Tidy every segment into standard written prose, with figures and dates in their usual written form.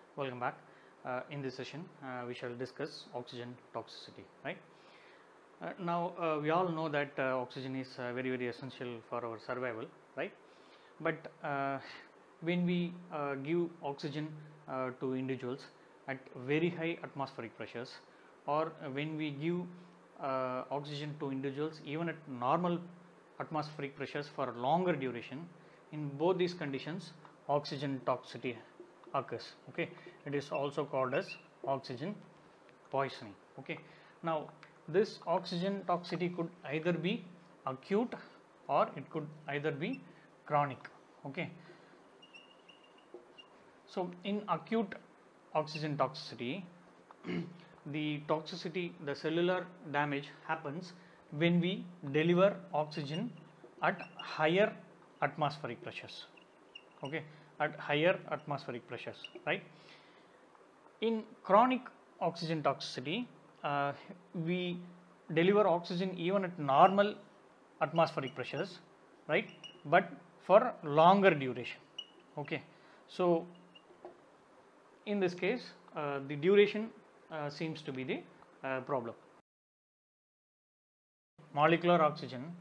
Welcome back. In this session, we shall discuss oxygen toxicity. Right now, we all know that oxygen is very essential for our survival. Right, but when we give oxygen to individuals at very high atmospheric pressures, or when we give oxygen to individuals even at normal atmospheric pressures for a longer duration, in both these conditions, oxygen toxicity occurs. Okay, it is also called as oxygen poisoning. Okay, now this oxygen toxicity could either be acute or it could either be chronic. Okay, so in acute oxygen toxicity, the cellular damage happens when we deliver oxygen at higher atmospheric pressures. Okay, at higher atmospheric pressures, right? In chronic oxygen toxicity, we deliver oxygen even at normal atmospheric pressures, right? But for longer duration. Okay, so in this case, the duration seems to be the problem. Molecular oxygen,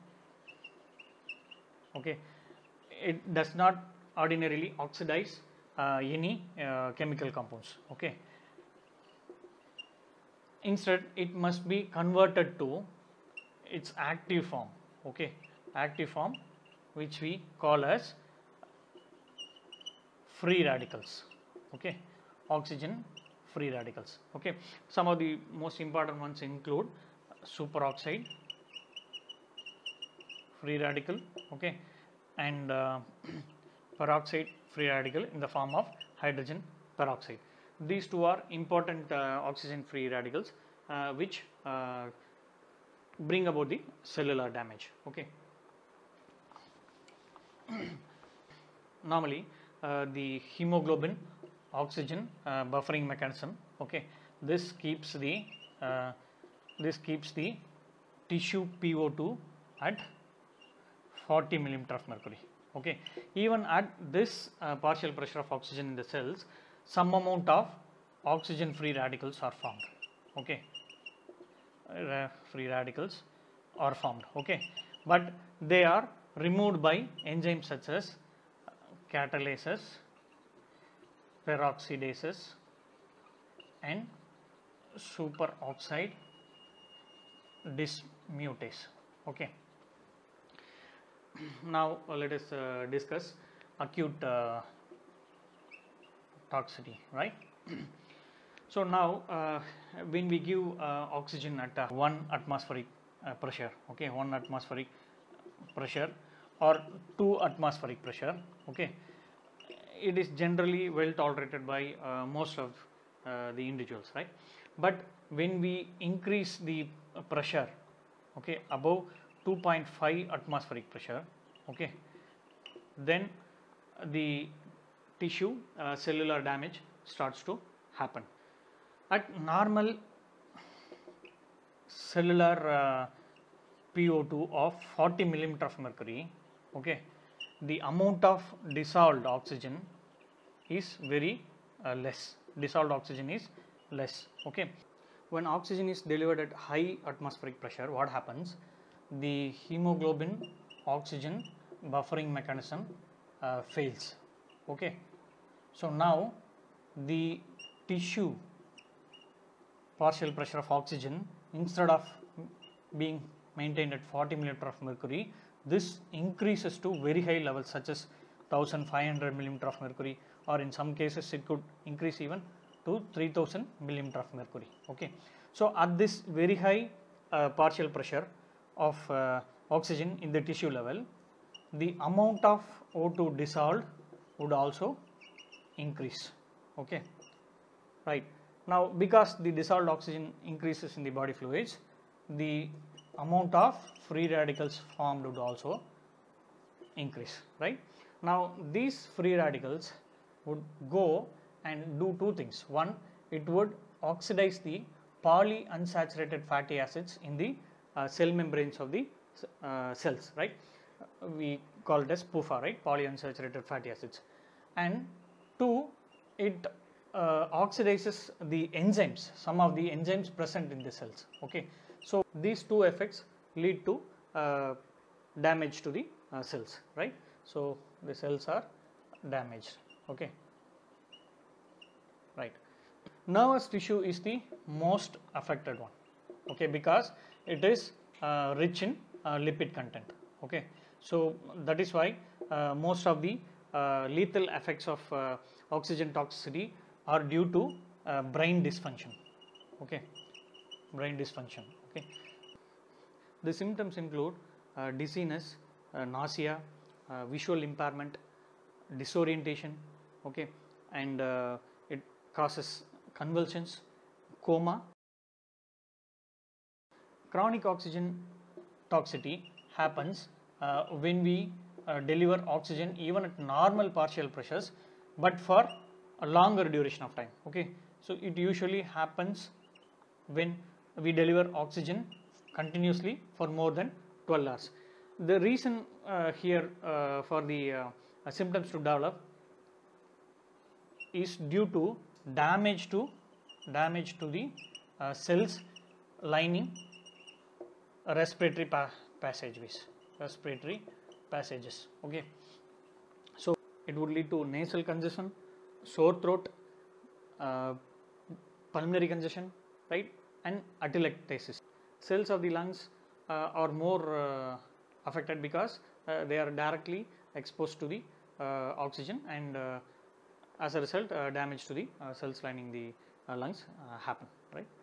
okay, it does not ordinarily oxidize any chemical compounds. Okay, instead it must be converted to its active form. Okay, active form, which we call as free radicals. Okay, oxygen free radicals. Okay, some of the most important ones include superoxide free radical, okay, and peroxide free radical in the form of hydrogen peroxide. These two are important oxygen free radicals which bring about the cellular damage. Okay, normally the hemoglobin oxygen buffering mechanism, okay, this keeps the tissue PO2 at 40 millimeter of mercury. Okay, even at this partial pressure of oxygen in the cells, some amount of oxygen free radicals are formed. Okay, free radicals are formed. Okay, but they are removed by enzymes such as catalases, peroxidases, and superoxide dismutase. Okay, now let us discuss acute toxicity, right? So now when we give oxygen at 1 atmospheric pressure, okay, 1 atmospheric pressure or 2 atmospheric pressure, okay, it is generally well tolerated by most of the individuals, right? But when we increase the pressure, okay, above 2.5 atmospheric pressure, okay, then the tissue cellular damage starts to happen. At normal cellular PO2 of 40 millimeter of mercury, okay, the amount of dissolved oxygen is very less. Dissolved oxygen is less. Okay, when oxygen is delivered at high atmospheric pressure, what happens? The hemoglobin oxygen buffering mechanism fails. Okay, so now the tissue partial pressure of oxygen, instead of being maintained at 40 millimeter of mercury, this increases to very high levels such as 1500 millimeter of mercury, or in some cases it could increase even to 3000 millimeter of mercury. Okay, so at this very high partial pressure of oxygen in the tissue level, the amount of O2 dissolved would also increase. Okay, right. Now, because the dissolved oxygen increases in the body fluids, the amount of free radicals formed would also increase, right? Now, these free radicals would go and do two things. One, it would oxidize the polyunsaturated fatty acids in the cell membranes of the cells, right? We call it as PUFA, right? Polyunsaturated fatty acids. And two, it oxidizes the enzymes, some of the enzymes present in the cells. Okay, so these two effects lead to damage to the cells, right? So the cells are damaged. Okay, right. Nervous tissue is the most affected one. Okay, because it is rich in lipid content. Okay, so that is why most of the lethal effects of oxygen toxicity are due to brain dysfunction. Okay, brain dysfunction. Okay, the symptoms include dizziness, nausea, visual impairment, disorientation. Okay, and it causes convulsions, coma. Chronic oxygen toxicity happens when we deliver oxygen even at normal partial pressures, but for a longer duration of time. Okay, so it usually happens when we deliver oxygen continuously for more than 12 hours. The reason here for the symptoms to develop is due to damage to the cells lining respiratory passageways, respiratory passages. Okay, so it would lead to nasal congestion, sore throat, pulmonary congestion, right, and atelectasis. Cells of the lungs are more affected because they are directly exposed to the oxygen, and as a result damage to the cells lining the lungs happen, right.